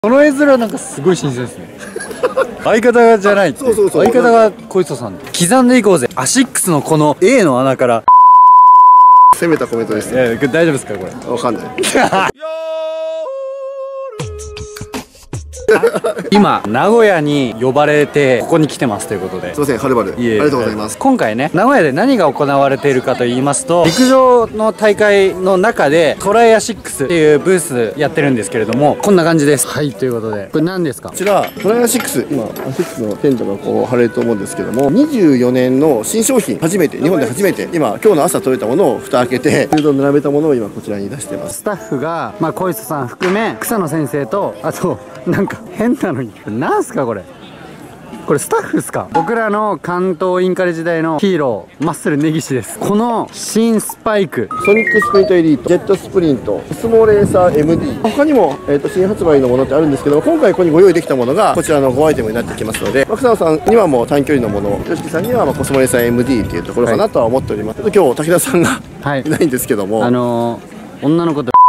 この絵面なんかすごい新鮮ですね。相方じゃないって。そうそうそう。相方が小磯さん。刻んでいこうぜ。アシックスのこの A の穴から。 攻めたコメントです。 大丈夫ですかこれ。 わかんない。 今名古屋に呼ばれてここに来てますということで、 すいません、はるばるありがとうございます。 今回ね、名古屋で何が行われているかと言いますと、陸上の大会の中でトライアシックスっていうブースやってるんですけれども、こんな感じです。はい、ということでこれ何ですか。 こちらトライアシックス、今アシックスの店長がこう貼れると思うんですけども、24年の新商品、初めて日本で初めて今日の朝取れたものを蓋開けてフードを並べたものを今こちらに出してます。 スタッフが小磯さん含め草野先生と、あとなんか変なのに、なんすかこれ。これスタッフっすか。僕らの関東インカレ時代のヒーローマッスル根岸です。この新スパイク、 ソニックスプリントエリート、ジェットスプリント、コスモレーサー MD、 他にも、新発売のものってあるんですけども、今回ここにご用意できたものがこちらの5アイテムになってきますので、草野さんにはもう短距離のもの、吉木さんにはコスモレーサー MD っていうところかなとは思っております。今日武田さんがいないんですけども、 女の子と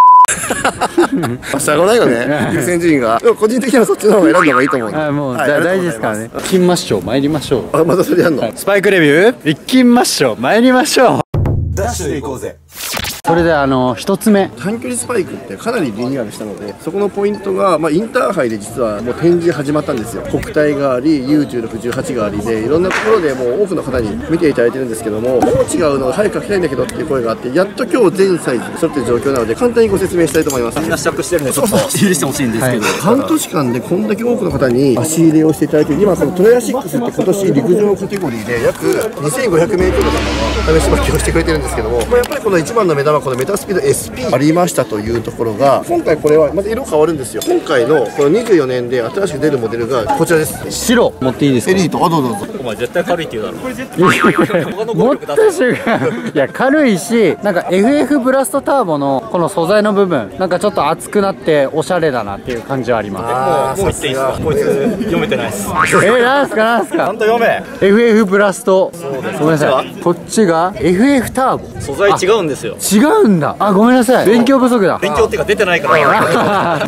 しゃごないよね、優先順位が。でも個人的にはそっちの方が選んだ方がいいと思う。 もう大事ですからね。行きましょう、参りましょう。 あ、またそれやんの。 スパイクレビュー行きましょう、参りましょう。 ダッシュで行こうぜ。 それで一つ目、 短距離スパイクってかなりリニューアルしたので、そこのポイントが、インターハイで実はもう展示始まったんですよ。国体があり U16、18 がありで、いろんなところでもう多くの方に見ていただいてるんですけども、どう違うの早く書きたいんだけどっていう声があって、やっと今日全サイズ揃ってる状況なので簡単にご説明したいと思います。 みんな試着してるんでちょっと許してほしいんですけど、 半年間でこんだけ多くの方に足入れをしていただいて、今このトライアシックスって今年陸上カテゴリーで約 2500m の方が試し履きをしてくれてるんですけども、やっぱりこの一番の目玉はこのメタスピード SP ありましたというところが、今回これはまた色変わるんですよ。今回のこの24年で新しく出るモデルがこちらです。 白持っていいですか。 エリート、あ、どうぞどうぞ。 お前絶対軽いって言うだろ。これ絶対持った瞬間、いや軽いし、なんか FF ブラストターボのこの素材の部分、なんかちょっと厚くなっておしゃれだなっていう感じはあります。 もう言っていいですか。こいつ読めてないです。 なんすかなんすか。 ちゃんと読め。 FF ブラスト、ごめんなさい、こっちが FF ターボ。 素材違うんですよ。 違うんだ。あ、ごめんなさい、勉強不足だ。 勉強っていうか出てないから。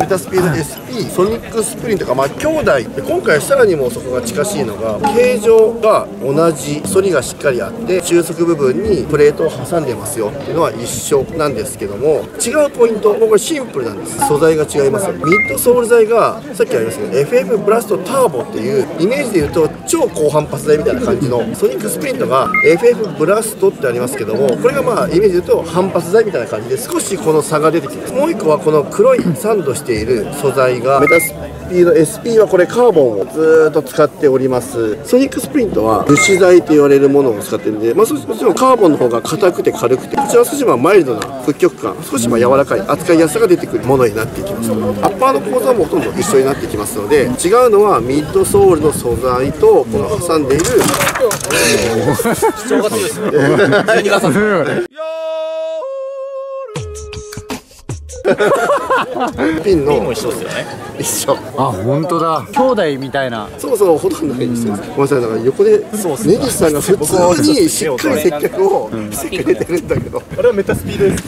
メタスピード SP、ソニックスプリントが兄弟で、今回さらにもそこが近しいのが、形状が同じ、反りがしっかりあって中足部分にプレートを挟んでますよっていうのは一緒なんですけども、違うポイント、もうこれシンプルなんです。素材が違います。ミッドソール材がさっきありましたけど FF ブラストターボっていうイメージで言うと超高反発材みたいな感じの、ソニックスプリントが FF ブラストってありますけども、これがイメージで言うと反発材みたいな感じで少しこの差が出てきます。もう一個はこの黒いサンドしている素材がメタスピード SP はこれカーボンをずーっと使っております。ソニックスプリントは樹脂材と言われるものを使ってるんで、もちろんカーボンの方が硬くて軽くて、こちらは少しマイルドな屈曲感、少し柔らかい扱いやすさが出てくるものになっていきます。アッパーの構造もほとんど一緒になってきますので、違うのはミッドソールの素材とこの挟んでいる主張が強いですね。12月ピンも一緒ですよね。 一緒。 あ、本当だ。兄弟みたいな。 そうほとんどないんですよ。ごめんなさい、だから横で根岸さんが普通にしっかり接客をしてくれてるんだけど、 あれはメタスピードです。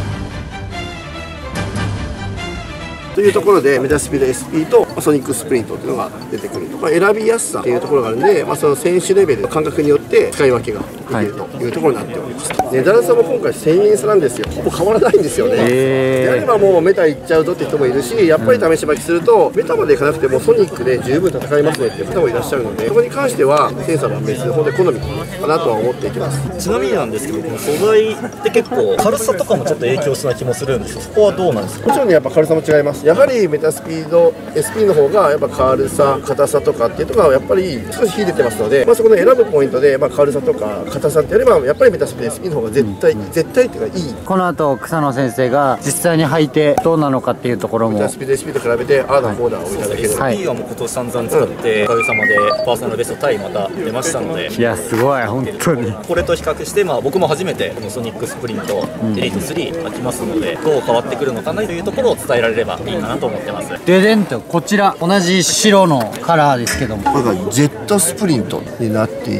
というところでメタスピード SP とソニックスプリントっていうのが出てくると、選びやすさっていうところがあるんで、その選手レベルの感覚によって使い分けができるというところになっております。値段差も今回1000円差なんですよ。ほぼ変わらないんですよね。であればもうメタ行っちゃうぞって人もいるし、やっぱり試し履きするとメタまでいかなくてもソニックで十分戦いますねっていう方もいらっしゃるので、そこに関してはセンサー万別で本当に好みかなとは思っていきます。 ちなみになんですけど、この素材って結構軽さとかもちょっと影響しそうな気もするんですよ。そこはどうなんですか。 もちろんね、やっぱ軽さも違います。やはりメタスピード SP の方がやっぱ軽さ、硬さとかっていうところがやっぱり少し秀でてますので、そこの選ぶポイントで軽さとか硬さってやればやっぱりメタスピード SP の方が絶対っていうかいい。 この後草野先生が実際に履いてどうなのかっていうところも、 メタスピード SP と比べてああだこうだをいただければ、 SP はもう今年散々使って、おかげさまでパーソナルベストタイまた出ましたので、 いやすごい本当に。 これと比較して、僕も初めてこのソニックスプリントエリート3履きますので、どう変わってくるのかなというところを伝えられればいいかなと思ってます。 ででんと、こちら同じ白のカラーですけども、 これがジェットスプリントになっていきます。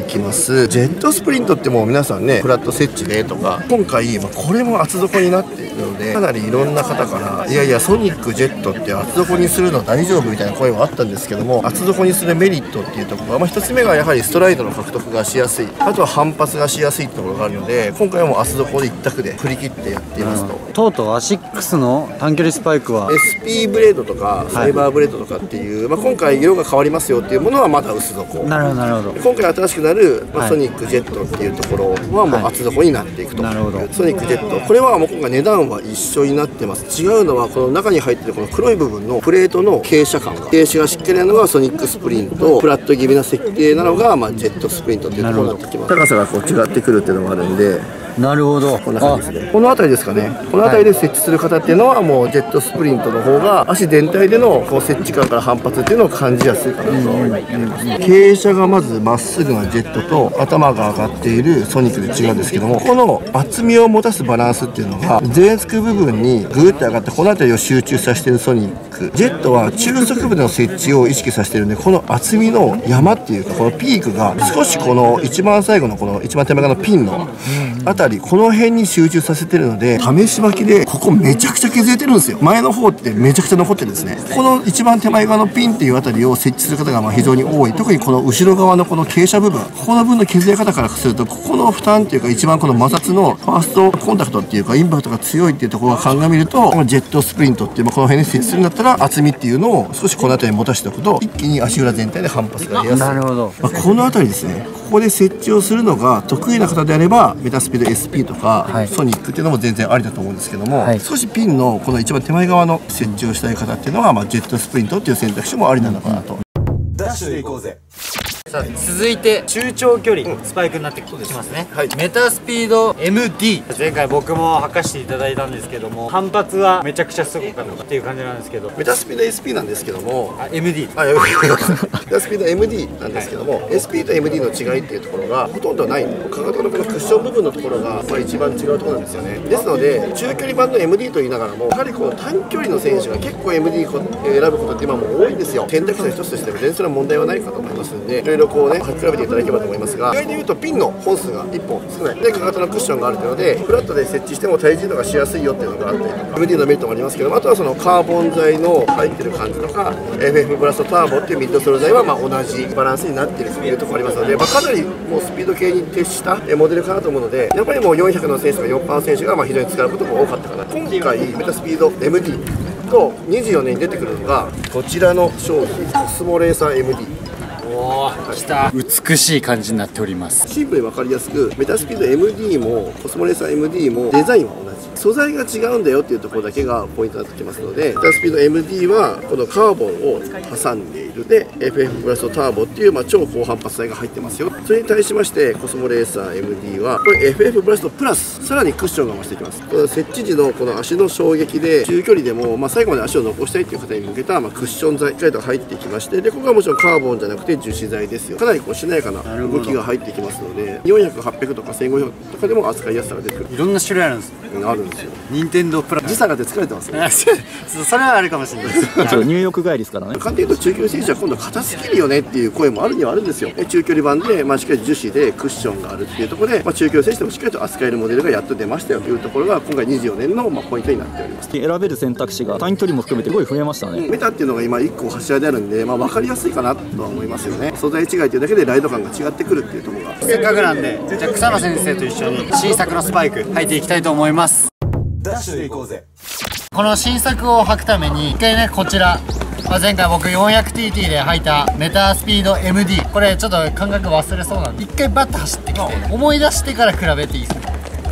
すジェットスプリントってもう皆さんねフラット設置でとか、今回これも厚底になっているので、かなりいろんな方からいやいやソニックジェットって厚底にするの大丈夫みたいな声はあったんですけども、厚底にするメリットっていうところは、1つ目がやはりストライドの獲得がしやすい、あとは反発がしやすいってところがあるので、今回はもう厚底で一択で振り切ってやっていますと。 とうとうアシックスの短距離スパイクは SP ブレードとかファイバーブレードとかっていう、今回色が変わりますよっていうものはまだ薄底。 なるほどなるほど。 今回新しくなる、 はいソニックジェットっていうところはもう厚底になっていくと、 なるほど。 ソニックジェットこれはもう今回値段は一緒になってます。違うのはこの中に入ってるこの黒い部分のプレートの傾斜感が、傾斜がしっかりなのがソニックスプリント、フラット気味な設計なのが、ジェットスプリントっていうところになってきます。高さがこう違ってくるっていうのもあるんで、 なるほど。 こんな感じですね。この辺りですかね。この辺りで設置する方っていうのはもうジェットスプリントの方が足全体でのこう設置感から反発っていうのを感じやすいかなと思います。傾斜がまずまっすぐなジェットと頭が上がっているソニックで違うんですけども、この厚みを持たすバランスっていうのが前つく部分にグーって上がってこの辺りを集中させているソニック、ジェットは中側部の設置を意識させているんで、この厚みの山っていうかこのピークが少しこの一番最後のこの一番手前側のピンのあたり、この辺に集中させてるので、試し巻きでここめちゃくちゃ削れてるんですよ。前の方ってめちゃくちゃ残ってるんですね。この一番手前側のピンっていうあたりを設置する方が非常に多い。特にこの後ろ側のこの傾斜部分、ここの部分の削れ方からすると、ここの負担っていうか一番この摩擦のファーストコンタクトっていうかインパクトが強いっていうところを鑑みると、このジェットスプリントっていう、この辺に設置するんだったら厚みっていうのを少しこの辺りに持たせておくと、一気に足裏全体で反発が出やすい。 なるほど。 この辺りですね。ここで設置をするのが得意な方であればメタスピード SP とか、 はい、 ソニックっていうのも全然ありだと思うんですけども、 はい、 少しピンのこの一番手前側の設置をしたい方っていうのは、ジェットスプリントっていう選択肢もありなのかなと。 ダッシュで行こうぜ。 さあ続いて中長距離スパイクになってきますね、はい、メタスピード MD、 前回僕も履かしていただいたんですけども、反発はめちゃくちゃすごかったっていう感じなんですけど、 メタスピード SP なんですけども、 MD メタスピード MD なんですけども、はい、SP と MD の違いっていうところがほとんどないんで、かかとのこのクッション部分のところが一番違うところなんですよね。ですので中距離版の MD と言いながらも、やはりこの短距離の選手が結構 MD 選ぶことって今も多いんですよ。選択肢の一つとしても全然それは問題はないかと思いますんで、いろいろこうね比べていただければと思いますが、意外に言うとピンの本数が1本少ないで、かかとのクッションがあるというのでフラットで設置しても体重度がしやすいよっていうのがあったりとか、 MD のメリットもありますけど、あとはそのカーボン材の入ってる感じとか FF ブラストターボっていうミッドソール材は同じバランスになっているというところがありますので、かなりもうスピード系に徹したモデルかなと思うので、やっぱりもう400の選手とか4%の選手が非常に使うことも多かったかな。今回メタスピード MD と24年に出てくるのがこちらの商品コスモレーサー MD。 おー、来た。美しい感じになっております。 シンプルに分かりやすく、メタスピード MD もコスモレーサー MD もデザインは同じ、素材が違うんだよっていうところだけがポイントになってきますので、メタスピード MD はこのカーボンを挟んでいるで FF プラストターボっていう、超高反発材が入ってますよ。それに対しましてコスモレーサー MD はこれ FF プラストプラスさらにクッションが増してきます。この設置時のこの足の衝撃で中距離でも、最後まで足を残したいっていう方に向けた、クッション材しっかりと入ってきまして、でここはもちろんカーボンじゃなくて樹脂材ですよ。かなりしなやかな動きが入ってきますので、400、800とか1500とかでも扱いやすさが出てくる。 いろんな種類あるんです。 あるんですよ。 任天堂プラス時差が出疲れてますね。 それはあるかもしれないです。 入浴帰りですからね。 簡単に言うと中距離選手は今度硬すぎるよねっていう声もあるにはあるんですよ。中距離版で、しっかり樹脂でクッションがあるっていうところで、中距離選手でもしっかりと扱えるモデルがやっと出ましたよというところが今回24年のポイントになっております。 選べる選択肢が短距離も含めてすごい増えましたね。 メタっていうのが今1個柱であるんで、分かりやすいかなとは思いますよね。素材違いというだけでライド感が違ってくるっていうところが、 せっかくなんで、じゃあ草野先生と一緒に新作のスパイク履いていきたいと思います。 ダッシュで行こうぜ。 この新作を履くために一回ね、こちら、前回僕 400TT で履いたメタスピード MD、 これちょっと感覚忘れそうなんで一回バッと走ってきて思い出してから比べていいですか。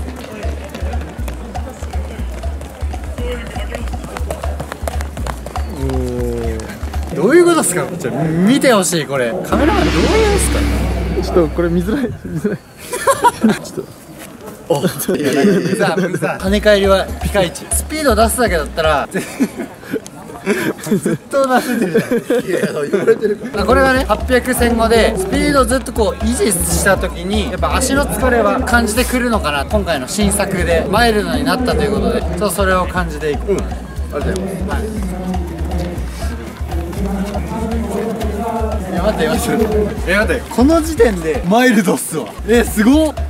どういうことですか。ちょっと見てほしい。これカメラマンどういうんですか。 ちょっとこれ見づらいちょっとさあ跳ね返りはピカイチ。スピード出すだけだったらずっとなせてるじゃん。言われてるから。これがね800、1500でスピードずっとこう維持した時にやっぱ足の疲れは感じてくるのかな。今回の新作でマイルドになったということで、ちょっとそれを感じていく。 ありがとうございます。 いや待待って待ってこの時点でマイルドっすわ。すごっ。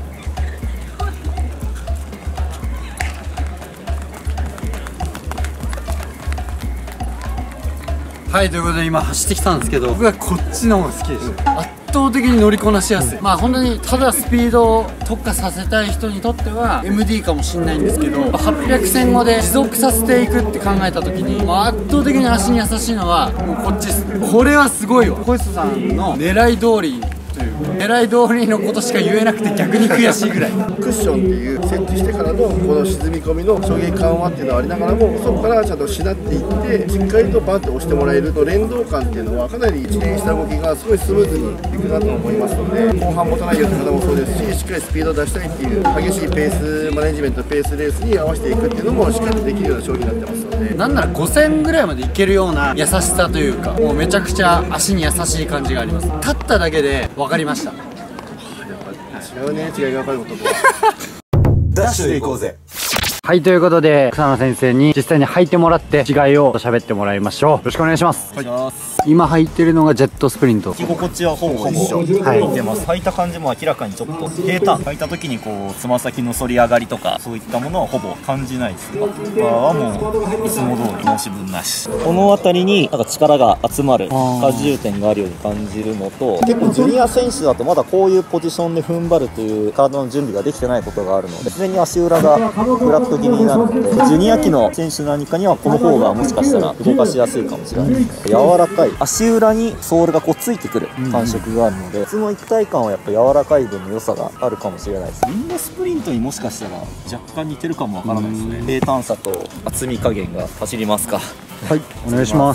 はい、ということで今走ってきたんですけど、僕はこっちの方が好きでした。圧倒的に乗りこなしやすい。まあ本当にただスピードを特化させたい人にとっては MD かもしれないんですけど、800戦後で持続させていくって考えた時に、圧倒的に足に優しいのはもうこっちです。これはすごいわ。小磯さんの狙い通りという狙い通りのことしか言えなくて逆に悔しいぐらい。 クッションっていう設置してからのこの沈み込みの衝撃緩和っていうのはありながらも、そこからちゃんとしなっていってしっかりとバンって押してもらえると連動感っていうのはかなり一連した動きがすごいスムーズにいくなと思いますので、後半持たないよって方もそうですし、しっかりスピードを出したいっていう激しいペースマネジメント、ペースレースに合わせていくっていうのもしっかりとできるような商品になってますので、 なんなら5000ぐらいまでいけるような優しさというか、もうめちゃくちゃ足に優しい感じがあります。立っただけで分かりました。 違うね、違いが分かることとダッシュで行こうぜ。 はい、ということで草野先生に実際に履いてもらって違いを喋ってもらいましょう。よろしくお願いします。今履いてるのがジェットスプリント。 着心地はほぼ一緒履いてます。履いた感じも明らかにちょっと平坦、履いた時にこうつま先の反り上がりとかそういったものはほぼ感じないです。バッターはもういつも通り申し分なし。この辺りになんか力が集まる荷重点があるように感じるのと、結構ジュニア選手だとまだこういうポジションで踏ん張るという体の準備ができてないことがあるので、自然に足裏がフラット気味になるので、ジュニア期の選手何かにはこの方がもしかしたら動かしやすいかもしれないですね。柔らかい足裏にソールがこうついてくる感触があるので、その一体感はやっぱ柔らかい分の良さがあるかもしれないです。みんなスプリントにもしかしたら若干似てるかもわからないですね。平坦さと厚み加減が走りますか。 はい、お願いします。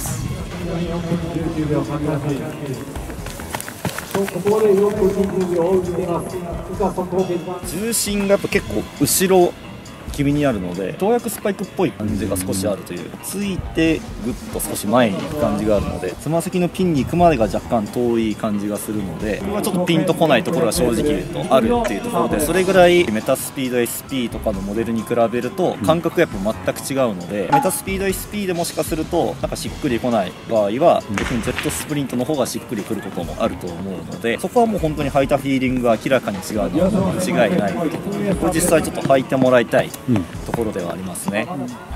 重心がやっぱ結構後ろ気味にあるので、跳躍スパイクっぽい感じが少しあるという、ついてぐっと少し前に行く感じがあるので、つま先のピンに行くまでが若干遠い感じがするので、これはちょっとピンとこないところが正直言うとあるっていうところで、それぐらいメタスピード SP とかのモデルに比べると感覚がやっぱ全く違うので、メタスピード SP でもしかするとなんかしっくりこない場合は逆にジェットスプリントの方がしっくりくることもあると思うので、そこはもう本当に履いたフィーリングが明らかに違うのは間違いないので、これ実際ちょっと履いてもらいたいところではありますね。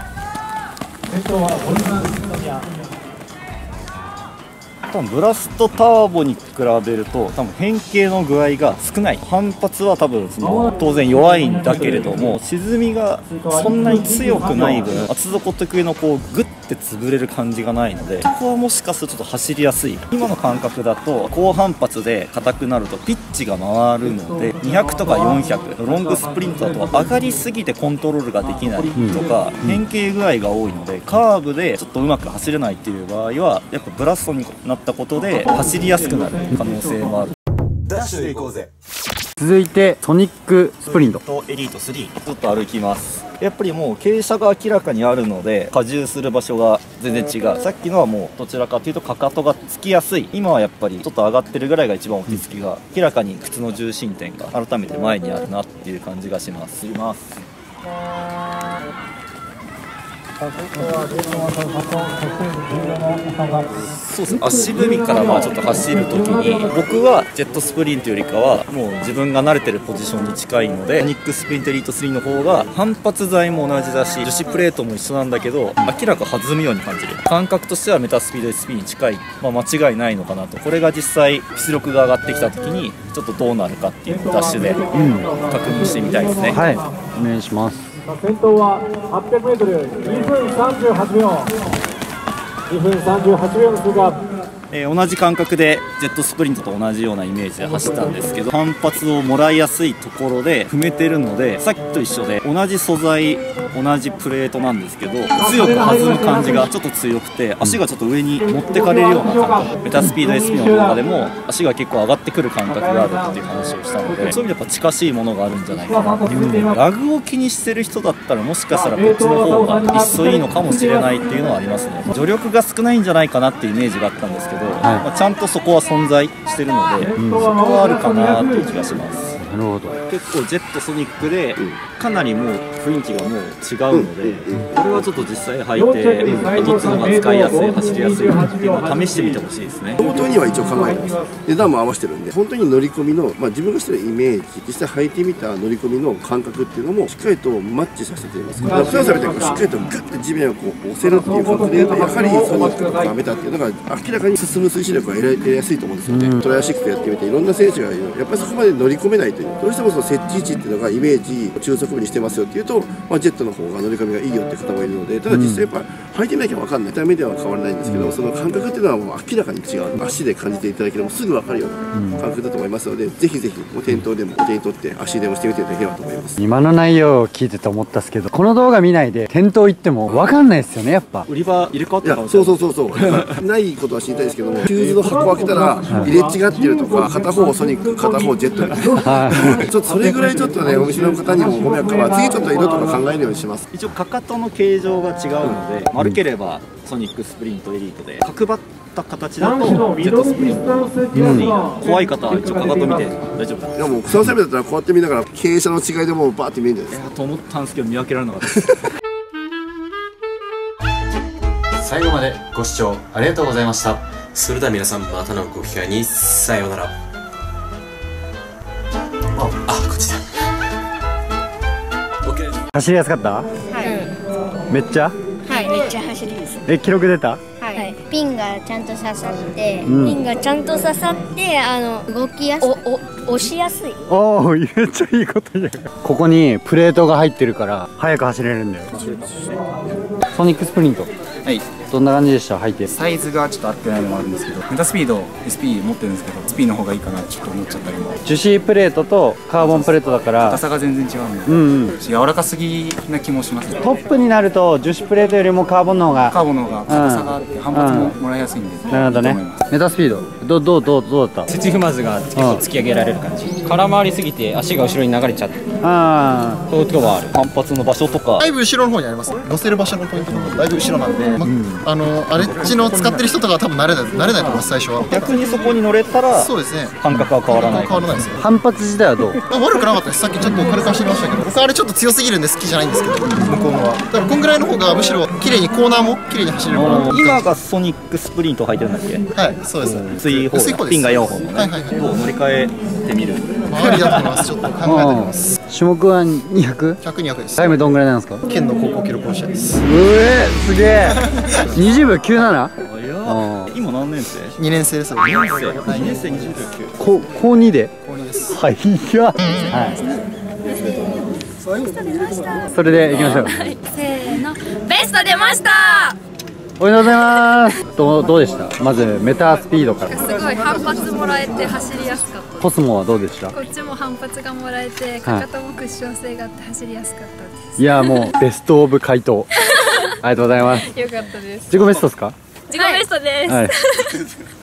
多分ブラストターボに比べると多分変形の具合が少ない。反発は多分当然弱いんだけれども、沈みがそんなに強くない分、厚底特有のこうグッて潰れる感じがないので、そこはもしかするとちょっと走りやすい。今の感覚だと高反発で硬くなるとピッチが回るので、200とか400ロングスプリントだと上がりすぎてコントロールができないとか、変形具合が多いのでカーブでちょっとうまく走れないっていう場合はやっぱブラストになったことで走りやすくなる可能性もある。 ダッシュで行こうぜ。 続いてソニックスプリントとエリート3ちょっと歩きます。やっぱりもう傾斜が明らかにあるので荷重する場所が全然違う。さっきのはもうどちらかというとかかとがつきやすい。今はやっぱりちょっと上がってるぐらいが一番落ち着きが明らかに靴の重心点が改めて前にあるなっていう感じがします。そうですね、足踏みからちょっと走るときに僕はジェットスプリントよりかはもう自分が慣れてるポジションに近いので、ソニックスプリントエリート3の方が反発材も同じだし樹脂プレートも一緒なんだけど明らか弾むように感じる。感覚としてはメタスピード SP に近い、間違いないのかなと。これが実際出力が上がってきたときにちょっとどうなるかっていうのをダッシュで確認してみたいですね。 はい、お願いします。 先頭は 800m 2分38秒2分38秒の通過。 同じ感覚でジェットスプリントと同じようなイメージで走ったんですけど、反発をもらいやすいところで踏めてるので、さっきと一緒で同じ素材同じプレートなんですけど強く弾む感じがちょっと強くて、足がちょっと上に持ってかれるような感覚。メタスピード SP の動画でも足が結構上がってくる感覚があるっていう話をしたので、そういう意味でやっぱ近しいものがあるんじゃないかなっていう。ラグを気にしてる人だったらもしかしたらこっちの方が一層いいのかもしれないっていうのはありますね。助力が少ないんじゃないかなっていうイメージがあったんですけど、ちゃんとそこは存在してるので、そこはあるかなという気がします。 なるほど。 結構ジェットソニックでかなりもう雰囲気がもう違うので、これはちょっと実際履いてどっちの方が使いやすい、走りやすいかっていうのを試してみてほしいですね。 本当には一応考えてます。値段も合わせてるんで、本当に乗り込みの、自分がしてるイメージ、実際履いてみた乗り込みの感覚っていうのもしっかりとマッチさせています。普段されてしっかりとグッと地面をこう押せるっていう感覚で言うと、やはりソニックとかメタっていうのが明らかに進む推進力が得られやすいと思うんですよね。トライアシックスやってみていろんな選手がいる、やっぱりそこまで乗り込めないという、どうしてもその設置位置っていうのがイメージ中速部にしてますよっていうと、ジェットの方が乗り込みがいいよって方もいるので、ただ実際やっぱ履いてみなきゃ分かんない、見た目では変わらないんですけど、その感覚っていうのはもう明らかに違う、足で感じていただければすぐ分かるような感覚だと思いますので、ぜひぜひ店頭でもお手に取って足でもしてみていただければと思います。 今の内容を聞いてて思ったんですけど、この動画見ないで店頭行っても分かんないですよね、やっぱ。 売り場入れ替わっていや、そうないことは知りたいですけども、シューズの箱を開けたら入れ違ってるとか、片方ソニック片方ジェットみたいな、ちょっとそれぐらいちょっとね、お店の方にもご迷惑は、次ちょっと色とか考えるようにします。 一応かかとの形状が違うので、丸ければソニックスプリントエリートで、角張った形だとジェットスプリント、怖い方は一応かかと見て大丈夫だ。 いやもう草サビだったらこうやって見ながら傾斜の違いでもうバーって見えるんじゃないですか。 と思ったんですけど見分けられなかったです。 最後までご視聴ありがとうございました。 それでは皆さん、またのご機会にさようなら。こっちだ。 OK です。 走りやすかった？ はい。 めっちゃ？ はい、めっちゃ走りです。 記録出た？ はい。ピンがちゃんと刺さって、動きやすい。押しやすい。 おお、めっちゃいいこと言う。ここにプレートが入ってるから速く走れるんだよ。ソニックスプリント。 はい、 どんな感じでした？履いて。 サイズがちょっと合ってないのもあるんですけど、メタスピード SP 持ってるんですけど、SP の方がいいかなちょっと思っちゃったりも。 樹脂プレートとカーボンプレートだから硬さが全然違うんで、柔らかすぎな気もしますね。 トップになると樹脂プレートよりもカーボンの方が硬さがあって反発ももらいやすいんで、 なるほどね。メタスピードどうだった？ 土踏まずが結構突き上げられる感じ。空回りすぎて足が後ろに流れちゃって、そういうところはある。 反発の場所とかだいぶ後ろの方にあります。乗せる場所のポイントのだいぶ後ろなんで、あれっちの使ってる人とかは多分慣れないと思います。最初は逆にそこに乗れたらそうですね、 感覚は変わらない。 ですよ。 反発自体はどう？ 悪くなかったです。さっきちょっと軽く走りましたけど、僕あれちょっと強すぎるんで好きじゃないんですけど、向こうのはだからこんぐらいの方がむしろ綺麗にコーナーも綺麗に走れるかな。 今がソニックスプリントを履いてるんだっけ？ はい、そうです。 薄い方、ピンが4本のね。どう乗り換えてみる？ ありだと思います。ちょっと考えてみます。 種目は 200？ 100、200です。 タイムどんぐらいなんですか？ 県の高校記録保持者です。 すげえ。20秒97？ 今何年生 ？2年生です。 2年生20秒9。 高2で？ 高2です。 はいや。それでいきましょう。 せーの、ベスト出ました。 おめでとうございます。どうでした？まずメタスピードから。 すごい反発もらえて走りやすかった。 コスモはどうでした？ こっちも反発がもらえて、かかともクッション性があって走りやすかったです。 いやもうベストオブ回答。ありがとうございます。 よかったです。 自己ベストですか？ 自己ベストです。